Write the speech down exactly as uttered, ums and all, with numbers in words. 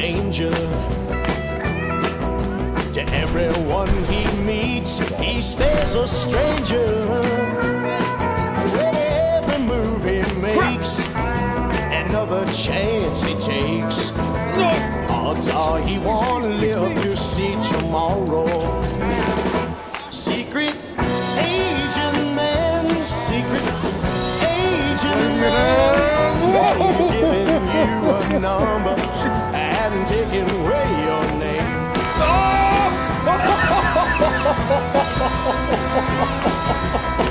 danger. To everyone he meets, he stays a stranger. With every move he makes, another chance he takes. Odds are he won't live to see tomorrow. Secret agent man, secret agent man, giving you a number and taking away your name. Oh!